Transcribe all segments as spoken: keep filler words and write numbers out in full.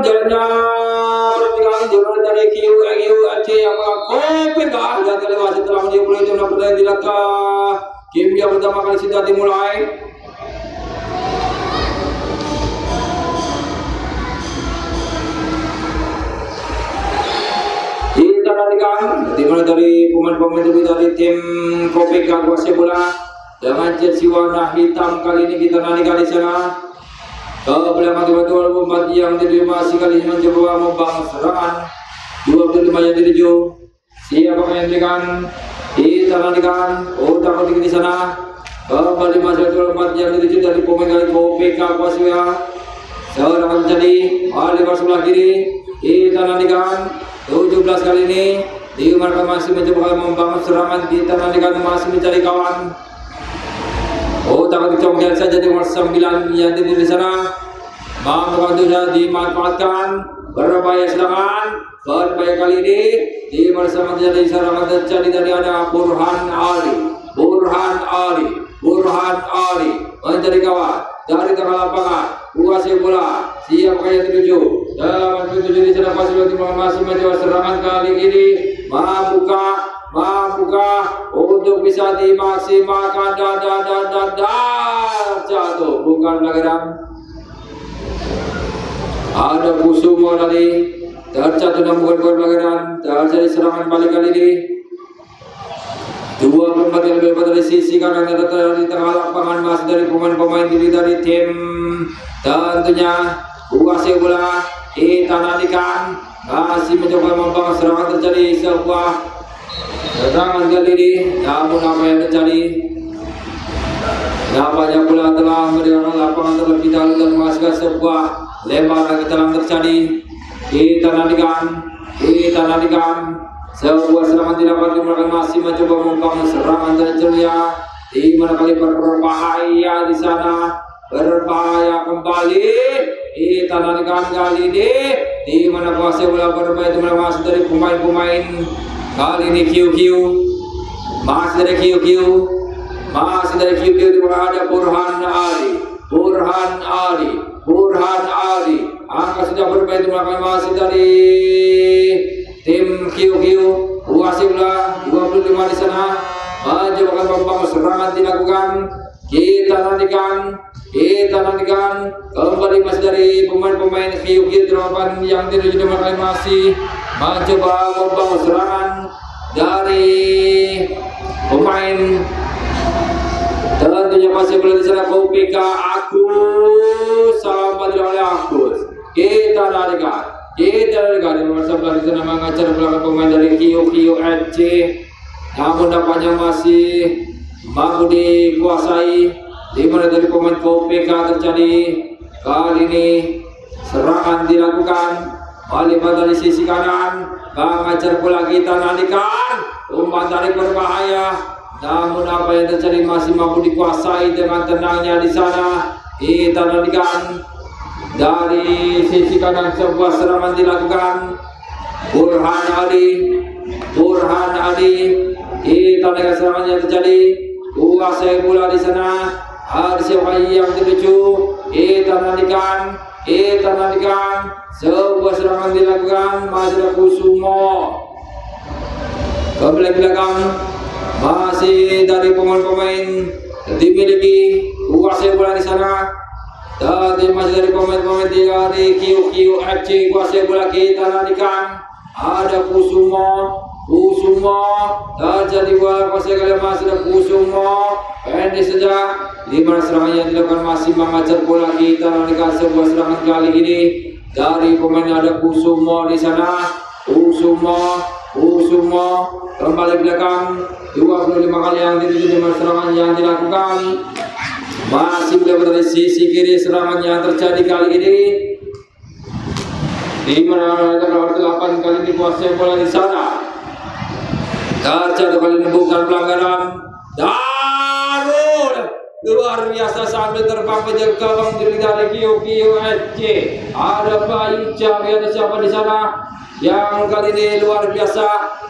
jalannya pertigaan jalan dari Q Q Aceh yang kopi kah dan televisi telah dimulai jam enam pertandingan dilakah game yang pertama kali sudah dimulai. Kita nantikan dimulai dari pemain-pemain dari tim kopi kah kuasai bola dengan jersey warna hitam. Kali ini kita nantikan di sana. Belakang dua puluh empat yang diterima sekali mencoba membangun serangan dua puluh lima yang dituju. Siapa yang diberikan? Kita nantikan. Oh, takut di sana. Kembali masuk dua puluh empat yang dituju dari pemain dari P K Kwasya. Seorang menjadi Ali sebelah kiri. Kita nantikan. tujuh belas kali ini di mereka masih mencoba membangun serangan. Kita nantikan masih mencari kawan. Oh, takut dicongkel saja di nomor sembilan yang di sana. Mampu sudah dimanfaatkan. Berbahaya serangan. Berbahaya kali ini di bersama terjadi serangan terjadi dari ada Burhan Ali. Burhan Ali. Burhan Ali mencari kawan dari tengah lapangan. Kuasai bola. Siapa yang dituju? Dalam tujuh di sana pasti masih mencoba serangan kali ini. Mampukah? Mampukah untuk bisa dimaksimalkan dan dan dan dan dan jatuh bukan pelanggaran. Ada Kusumo tadi terjatuh dan bukan bukan pelanggaran. Terjadi serangan balik kali ini. Dua puluh empat yang lebih dari sisi kanan yang di tengah lapangan masih dari pemain-pemain diri dari tim tentunya kuasai bola. Kita nantikan masih mencoba membangun serangan terjadi sebuah serangan kali ini, namun apa yang terjadi? Nampaknya bola telah mendapatkan lapangan terlebih dahulu dan masuk sebuah lemparan ke dalam terjadi. Kita nantikan, kita nantikan sebuah serangan dilakukan dimulai masih mencoba membangun serangan terceria. Di mana kali berbahaya di sana, berbahaya kembali. Kita nantikan kali ini, di mana kuasai bola berbahaya dimulai masih dari pemain-pemain. Kali ini Q Q masih dari Q Q masih dari Q Q di mana ada Burhan Ali. Burhan Ali. Burhan Ali. Angka sudah berbeda di belakang masih dari tim Q Q. Kuasai bola dua puluh lima di sana. Mencoba membangun serangan dilakukan. Kita nantikan. Kita nantikan kembali masih dari pemain-pemain Q Q delapan yang tidak di belakang masih mencoba membangun serangan dari pemain tentunya masih boleh di sana Kopi K Agus sampai oleh Agus. Kita nantikan, kita nantikan di nomor sebelah di sana mengajar belakang pemain dari Q Q F C, namun dampaknya masih mampu dikuasai di mana dari pemain Kopi K terjadi. Kali ini serangan dilakukan oleh dari sisi kanan. Mengajar bola kita nantikan umpan tarik berbahaya, namun apa yang terjadi masih mampu dikuasai dengan tenangnya di sana. Kita nantikan dari sisi kanan sebuah serangan dilakukan. Burhan Ali, Burhan Ali. Kita nantikan serangan yang terjadi. Kuasai bola di sana. Ada siapa yang dituju? Kita nantikan. Kita nantikan sebuah serangan dilakukan masih ada Kusumo. Kembali belakang masih dari pemain-pemain dimiliki kuasai bola di sana. Tadi masih dari pemain-pemain dari Q Q F C kuasai bola. Kita nantikan ada Kusumo. Kusumo terjadi bola kuasai kali masih ada Kusumo. Pendek saja. Lima serangan yang dilakukan masih mengajar bola. Kita nantikan sebuah serangan kali ini dari pemain ada Kusumo di sana. Kusumo, Kusumo kembali belakang. dua puluh lima kali yang dituju lima serangan yang dilakukan. Masih berada di sisi kiri serangan yang terjadi kali ini. Di mana ada nomor delapan kali ini kuasai bola di sana. Terjadi kali ini bukan pelanggaran. Darul luar biasa sambil terbang menjaga gawang dari Q Q F C. Ada Bayu Jawi, ada siapa di sana yang kali ini luar biasa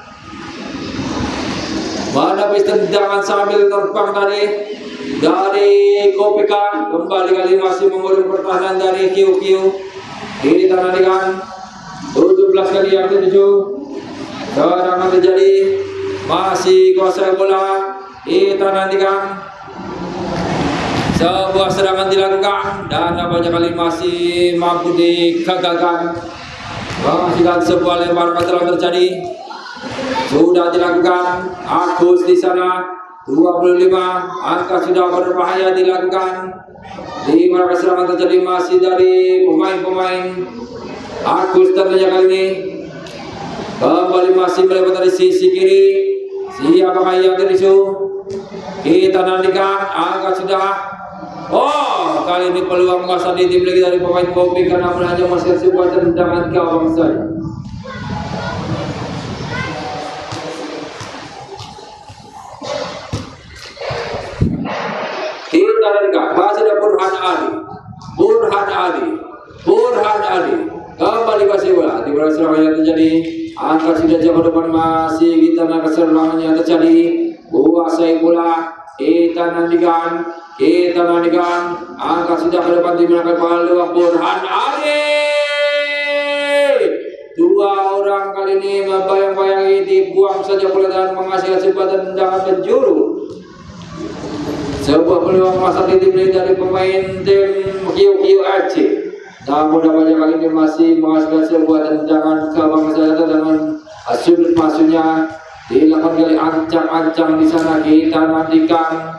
menepis tendangan sambil terbang tadi dari Kopi K. Kembali kali masih mengurung pertahanan dari Q Q. Kita nantikan tujuh belas kali yang ketujuh. Serangan terjadi, masih kuasai bola. Kita nantikan sebuah serangan dilakukan dan banyak kali masih mampu digagalkan. Menghasilkan sebuah lemparan telah terjadi. Sudah dilakukan. Agus di sana dua puluh lima. Angka sudah berbahaya dilakukan. Di mana serangan terjadi masih dari pemain-pemain Agus tentunya kali ini. Kembali masih melebar dari sisi kiri. Siapakah yang tertisu? Kita nantikan. Angka sudah. Oh, kali ini peluang masa di tim lagi dari pemain Kopi karena hanya masih sebuah tendangan gawang saja. Kita nantikan masih ada Burhan Ali, Burhan Ali, Burhan Ali. Kembali masih bola di bola serangan yang terjadi. Angka sudah jauh depan masih kita nantikan serangan yang terjadi. Kuasai bola. Kita nantikan, kita nantikan. Angka sudah ke depan dimenangkan peluang Burhan Ali. Dua orang kali ini membayang-bayangi dibuang saja bola dan menghasilkan sebuah tendangan penjuru. Sebuah peluang masa ditipis dari pemain tim Q Q F C. Namun banyak kali ini masih menghasilkan sebuah tendangan ke bangsa dengan sudut masuknya. Dilakukan kali ancang-ancang di sana. Kita nantikan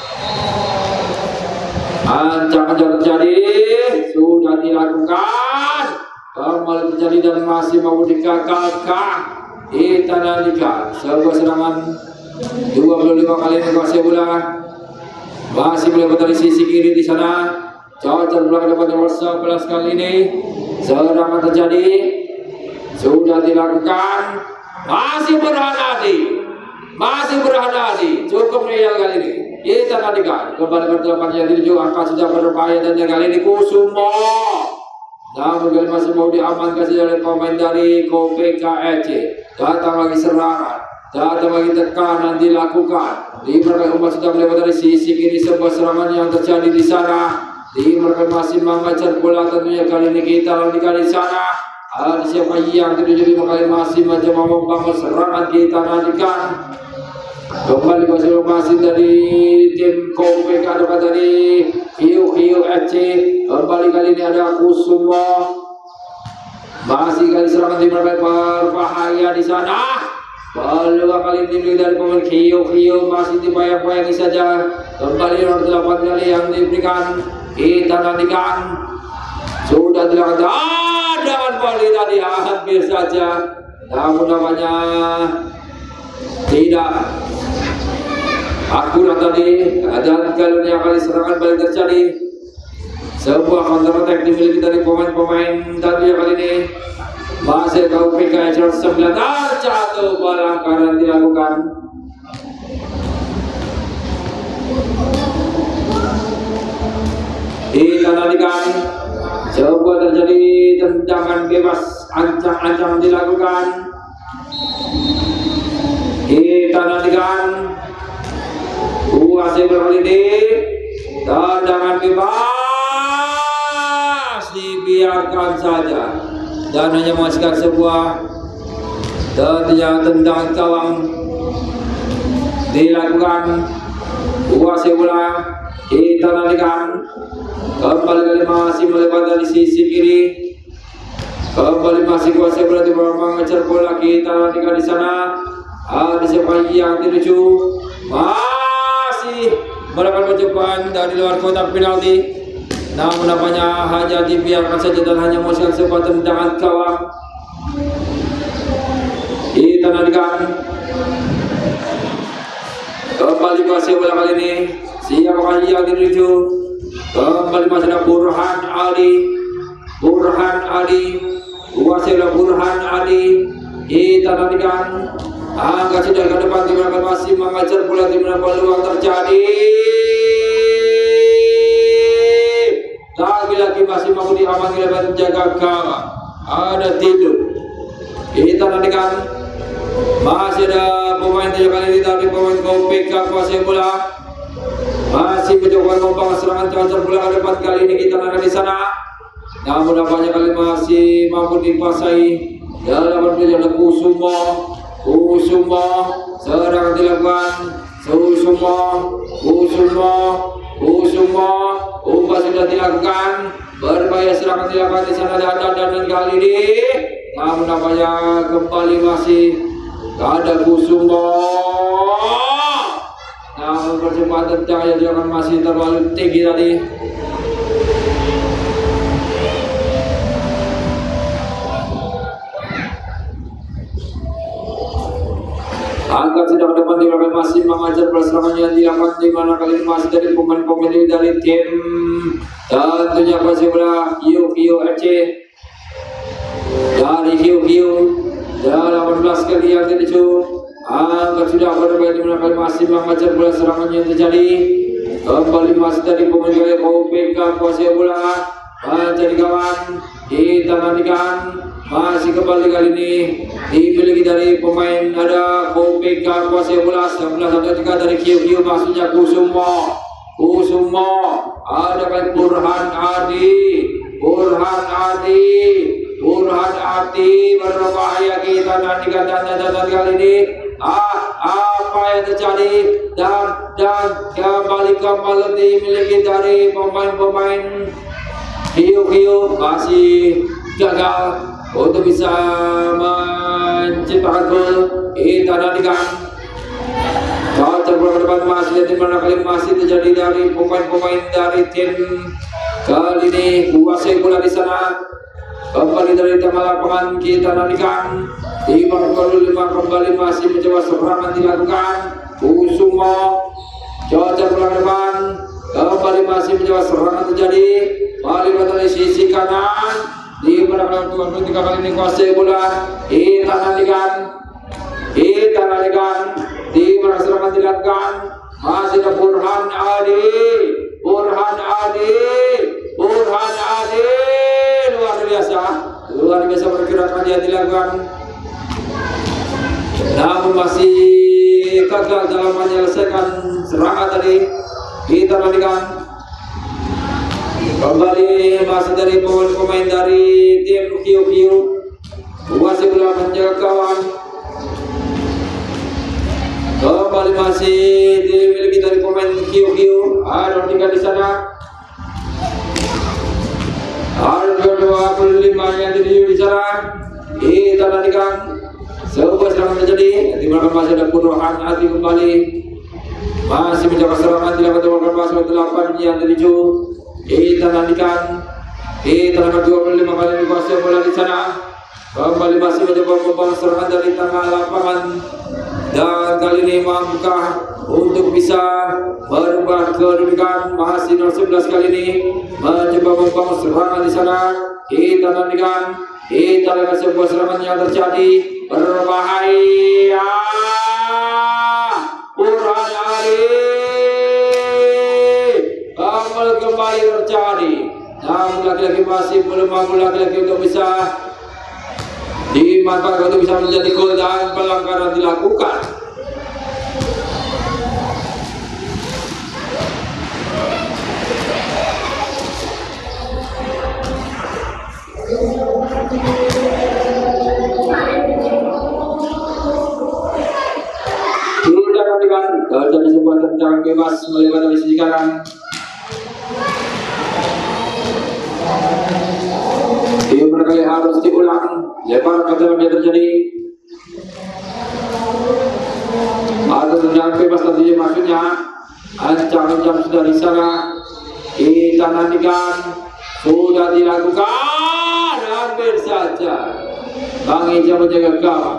ancang-ancang terjadi, sudah dilakukan, kembali terjadi dan masih mau digagalkan. Kita nantikan sebuah serangan dua puluh lima kali ini masih bola masih melebar dari sisi kiri di sana. Cocok belakang dapat nomor sebelas kali ini serangan terjadi, sudah dilakukan. Masih berhati-hati, masih berhati-hati. Cukup nih yang kali ini. Kita nantikan kembali ke depan yang dituju. Angka sudah berbahaya dan yang kali ini Kusumo. Namun kali masih mau diamankan oleh pemain dari Kopi K F C. Datang lagi serangan, datang lagi tekanan dilakukan. Di mereka umat sudah melewati dari sisi kiri sebuah serangan yang terjadi di sana. Di mereka masih mengejar bola tentunya kali ini kita nantikan di sana. Ada siapa yang dituju lima kali masih mencoba membangun serangan. Kita nantikan kembali masih masih dari tim Kopi K F C dari Q Q F C. Kembali kali ini ada Kusumo. Masih kali serangan tim berbahaya di sana. Peluang kali ini dari pemain Q Q masih dibayang-bayangi saja. Kembali nomor delapan kali yang diberikan. Kita nantikan. Sudah dilakukan. Dengan volley tadi hampir saja, namun namanya tidak akurat tadi. Dan kali ini kali serangan balik terjadi. Sebuah counter attack dimiliki dari pemain-pemain tadi kali ini. Masih kau P K seratus sembilan jatuh bola karena dilakukan. Kita nantikan sebuah terjadi tendangan bebas, ancang-ancang dilakukan. Kita nantikan kuasai berkali ini tendangan bebas dibiarkan saja dan hanya menghasilkan sebuah tentunya tendangan gawang dilakukan. Kuasai bola. Kita nantikan kembali kali masih melebar dari sisi kiri. Kembali masih kuasai bola di bawah mengejar bola. Kita nantikan di sana. Ada siapa yang dituju? Masih melakukan percobaan dari luar kotak penalti. Namun nampaknya hanya dibiarkan saja dan hanya menghasilkan sebuah tendangan gawang. Kita nantikan kembali kuasai bola kali ini. Siapakah yang dituju? Kembali masih ada Burhan Ali, Burhan Ali, kuasai Burhan Ali. Kita nantikan. Angka sudah ke depan dimana masih mengajar bola di mana peluang terjadi. Lagi-lagi masih mau diamati oleh penjaga gawang. Ada tidur. Kita nantikan. Masih ada pemain tiga kali ini dari pemain Kopi K kuasai bola. Masih mencoba membangun serangan counter bola ke depan kali ini kita nantikan di sana. namun nampaknya kali masih mampu dikuasai dalam perjalanan Kusuma. Kusuma serangan dilakukan. Kusuma, Kusuma, Kusuma, umpan sudah dilakukan. Berbahaya serangan dilakukan di sana dan dan dan kali ini. Namun nampaknya kembali masih ada Kusuma. Namun percepatan cahaya dilakukan masih terlalu tinggi tadi. Angkat sedang depan di belakang masih mengajar perserangan yang dilakukan di mana kali ini masih dari pemain-pemain dari tim tentunya Persibula Hiu Hiu F C dari Hiu Hiu delapan belas kali yang tertuju. Angkat sudah berbeda di mana kali masih mengajar perserangan yang terjadi kembali masih dari pemain dari O P K Persibula menjadi kawan kita nantikan. Masih kembali kali ini dimiliki dari pemain ada O P K Persibula sebelas ada juga dari Q Q maksudnya Kusuma. Kusuma ada kali Burhan Adi, Burhan Adi, Burhan Adi berbahaya kita nantikan dan dan kali ini. Ah, apa yang terjadi dan dan kembali kembali dimiliki dari pemain-pemain Q Q masih gagal untuk bisa menciptakan gol. Kita nantikan cocok bola ke depan masih di mana kali masih terjadi dari pemain-pemain dari tim kali ini kuasai bola di sana. Kembali dari tengah lapangan kita nantikan di menit dua puluh lima kembali masih mencoba serangan dilakukan. Kusuma cocok bola ke depan kembali masih mencoba serangan terjadi. Balik dari sisi kanan di belakang dua puluh tiga kali ini kuasai bola. Kita nantikan, kita nantikan di mana serangan dilakukan. Masih ada Burhan Adi, Burhan Adi, Burhan Adi, luar biasa, luar biasa pergerakan yang dilakukan. Namun masih gagal dalam menyelesaikan serangan tadi. Kita nantikan. Kembali masih dari pemain-pemain dari tim Q Q masih belum menjaga kawan. Kembali masih dimiliki dari pemain Q Q. Ada tiga di sana. Ada dua puluh lima yang di sana. Kita nantikan sebuah serangan terjadi. Di mana masih ada Burhan Adi kembali masih menjaga serangan dilakukan pasal delapan yang tertuju. Kita nantikan kita nomor dua puluh lima kali dikuasai bola di sana. Kembali masih mencoba membangun serangan dari tengah lapangan dan kali ini mampukah untuk bisa merubah kedudukan. Masih nomor sebelas kali ini mencoba membangun serangan di sana. Kita nantikan kita lihat sebuah serangan yang terjadi berbahaya. Burhan Adi amal kembali terjadi. Namun lagi-lagi masih belum mampu lagi-lagi untuk bisa dimanfaatkan untuk bisa menjadi gol dan pelanggaran dilakukan. Kita nantikan terjadi sebuah tendangan bebas melewati dari sisi kanan. Ini berkali harus diulang. Lebar kata yang terjadi. Ada tendangan bebas tadi maksudnya. Ancam-ancam sudah di sana. Kita nantikan sudah dilakukan. Hampir saja Bang Ija menjaga gawang.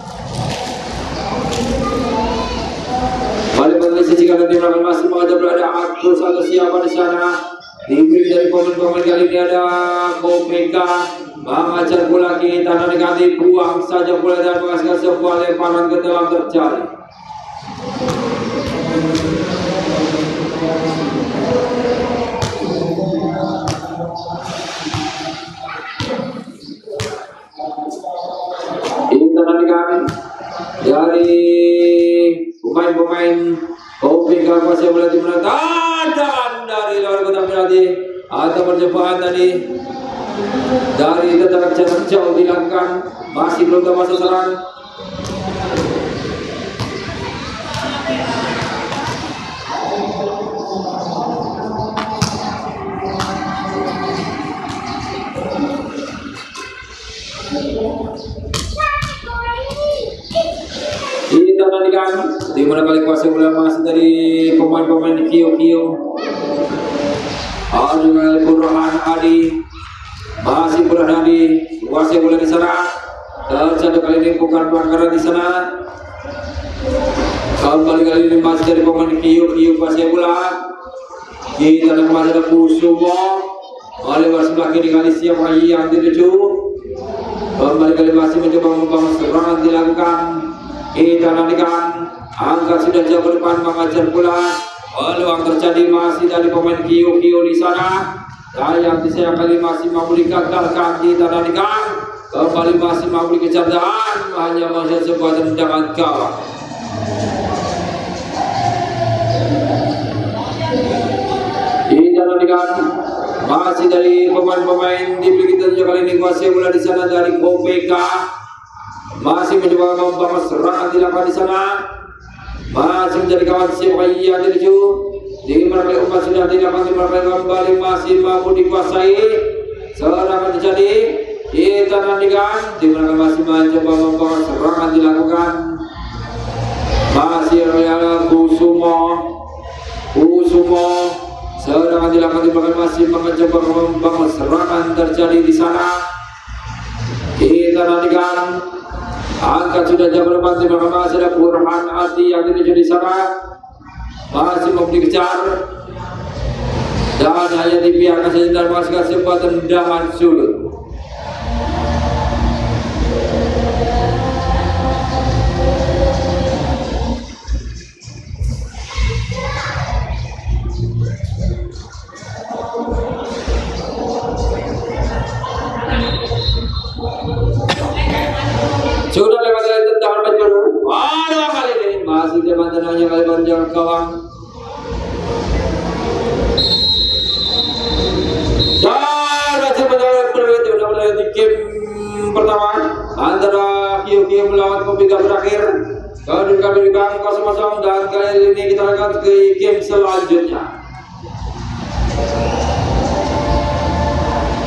Balik pada sisi kanan di belakang masih mengajar berada Agus atau siapa di sana. Diberi dari pemain-pemain kali ini ada O P K mengajar bola kita nanti buang saja bola dan menghasilkan sebuah lemparan ke dalam terjadi. Kita nantikan dari pemain-pemain O P K kuasa bola tim menang dari luar kotak penalti atau percobaan tadi dari jarak jarak jauh dilakukan, masih belum dapat sasaran. Ditandanikan di mana kali kuasa bola masih dari pemain-pemain Kio Kio. Dengan Burhan Adi masih Burhan Adi kuasa bola di sana. Terjadi kali ini bukan pelanggaran di sana. Kembali kali ini masih dari pemain Kio Kio kuasa bola. Kita ada kembali ada Kusumo. Oleh sebelah kiri kali siap yang dituju. Kembali kali masih mencoba membangun serangan dilakukan. Kita nantikan angka sudah jauh ke depan mengajar bola. Peluang terjadi masih dari pemain Kio Kio di sana. Yang disayang kali masih mampu digagalkan. Kita nantikan kembali masih mampu dikejar dan hanya masih sebuah tendangan gawang. Kita nantikan masih dari pemain-pemain dibeli kita kali ini kuasai bola di sana dari K P K. Masih mencoba membangun serangan dilakukan di sana. Masih menjadi kawan siapa yang dituju. Di mana kali umat sudah dilakukan di mana kembali masih mampu dikuasai. Serangan terjadi. Kita nantikan di mana masih mencoba membangun serangan dilakukan. Masih ada Kusumo. Kusumo. Serangan dilakukan di mana masih mencoba membangun serangan terjadi di sana. Kita nantikan. Angkat sudah jauh depan di belakang masih ada Burhan Adi yang dituju di sana. Masih mau dikejar dan hanya dibiarkan saja dan masih sebuah tendangan sulut. Sudah lewat dari tendangan penjuru. Waduh kali ini masih jaman tenangnya kali panjang gawang. Dan masih mendapat berbeda sudah mulai di game pertama antara Kio Kio melawan Komika berakhir. Kemudian kami dibangun kosong kosong dan kali ini kita akan ke game selanjutnya.